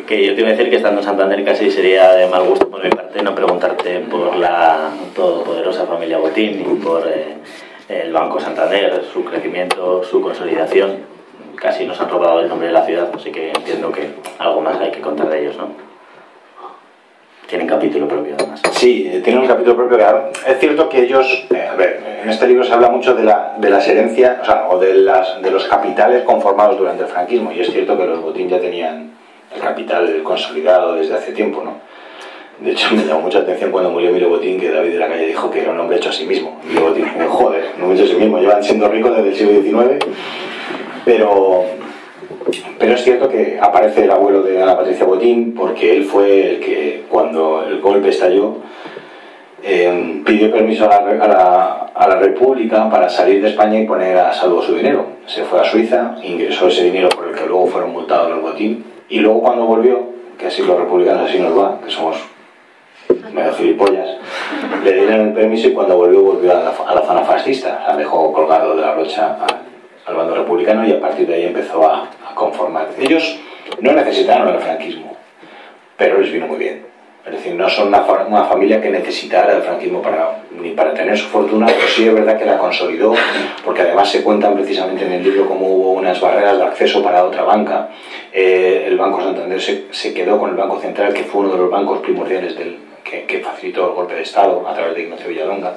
Que yo te iba a decir que estando en Santander casi sería de mal gusto por mi parte no preguntarte por la todopoderosa familia Botín y por el Banco Santander, su crecimiento, su consolidación. Casi nos han robado el nombre de la ciudad, así que entiendo que algo más hay que contar de ellos, ¿no? Tienen capítulo propio, además. Sí, tienen un capítulo propio. Es cierto que ellos, a ver, en este libro se habla mucho de las herencias, o sea, o de los capitales conformados durante el franquismo, y es cierto que los Botín ya tenían el capital consolidado desde hace tiempo, ¿no? De hecho, me llamó mucha atención cuando murió Emilio Botín, que David de la Calle dijo que era un hombre hecho a sí mismo. Emilio Botín, joder, un hombre hecho a sí mismo, llevan siendo ricos desde el siglo XIX, pero es cierto que aparece el abuelo de Ana Patricia Botín, porque él fue el que, cuando el golpe estalló, pidió permiso a la República para salir de España y poner a salvo su dinero. Se fue a Suiza, ingresó ese dinero por el que luego fueron multados los Botín, y luego cuando volvió, que así los republicanos así nos va, que somos medio gilipollas, le dieron el permiso, y cuando volvió a la zona fascista, o sea, dejó colgado de la brocha al bando republicano, y a partir de ahí empezó a conformar. Ellos no necesitaron el franquismo, pero les vino muy bien. Es decir, no son una familia que necesitara el franquismo ni para tener su fortuna, pero sí es verdad que la consolidó, porque además se cuentan precisamente en el libro cómo hubo unas barreras de acceso para otra banca. El Banco Santander se quedó con el Banco Central, que fue uno de los bancos primordiales que facilitó el golpe de Estado a través de Ignacio Villalonga.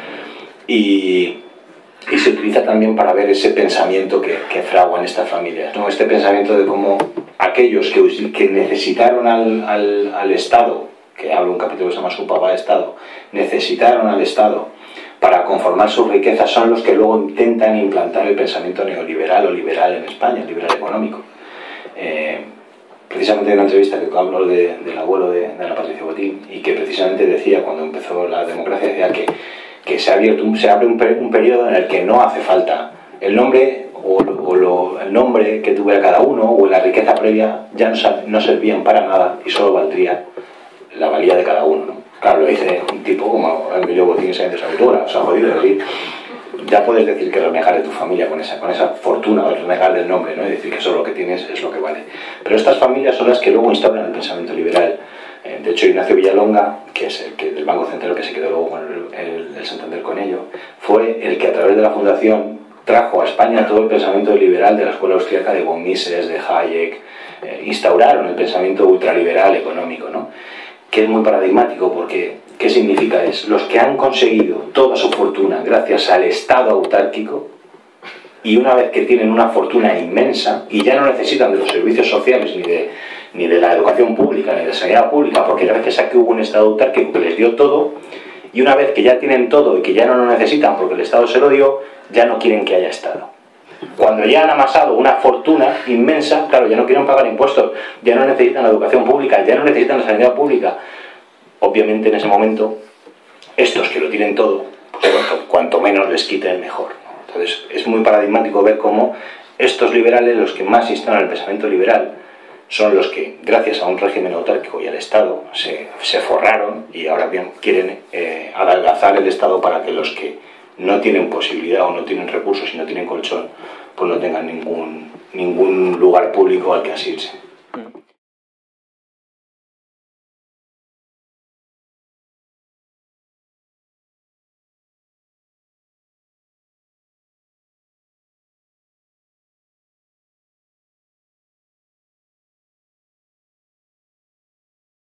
Y se utiliza también para ver ese pensamiento que fragua en estas familias, ¿no? Este pensamiento de cómo aquellos que necesitaron al Estado, que habla un capítulo que se llama Su papá Estado, necesitaron al Estado para conformar sus riquezas, son los que luego intentan implantar el pensamiento neoliberal o liberal en España, el liberal económico. Precisamente en una entrevista que hablo del abuelo de Ana Patricia Botín, y que precisamente decía, cuando empezó la democracia, decía que se abre un periodo en el que no hace falta el nombre el nombre que tuviera cada uno o la riqueza previa, ya no servían para nada, y solo valdría la valía de cada uno, ¿no? Claro, lo dice un tipo como Emilio Botín, esa autora, o sea, jodido, es decir, ya puedes decir que renegar de tu familia con esa fortuna, o renegar del nombre, ¿no? Y decir que solo lo que tienes es lo que vale. Pero estas familias son las que luego instauran el pensamiento liberal. De hecho, Ignacio Villalonga, que es el del Banco Central, que se quedó luego con el Santander con ello, fue el que a través de la fundación trajo a España todo el pensamiento liberal de la escuela austríaca de von Mises, de Hayek. Instauraron el pensamiento ultraliberal económico, ¿no? Que es muy paradigmático, porque ¿qué significa? Es los que han conseguido toda su fortuna gracias al Estado autárquico, y una vez que tienen una fortuna inmensa y ya no necesitan de los servicios sociales ni de la educación pública ni de la sanidad pública, porque gracias a que hubo un Estado autárquico que les dio todo, y una vez que ya tienen todo y que ya no lo necesitan porque el Estado se lo dio, ya no quieren que haya Estado. Cuando ya han amasado una fortuna inmensa, claro, ya no quieren pagar impuestos, ya no necesitan la educación pública, ya no necesitan la sanidad pública. Obviamente en ese momento, estos que lo tienen todo, pues cuanto menos les quiten, mejor, ¿no? Entonces es muy paradigmático ver cómo estos liberales, los que más instalan el pensamiento liberal, son los que, gracias a un régimen autárquico y al Estado, se forraron, y ahora bien quieren adelgazar el Estado para que los que no tienen posibilidad o no tienen recursos y no tienen colchón, pues no tengan ningún lugar público al que asirse.